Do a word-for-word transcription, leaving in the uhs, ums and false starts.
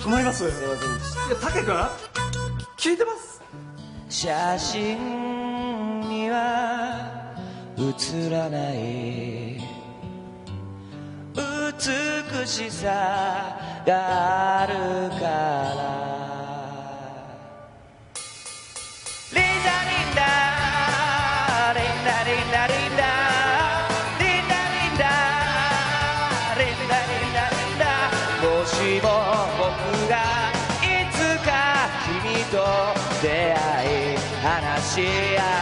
困ります。 すいませんでした。 いや、タケ君聞いてます。 写真には映らない美しさがあるからリンダリンダリンダリンダリンダリンダリンダリンダリンダリンダもしも僕がいつか君と出会い話し合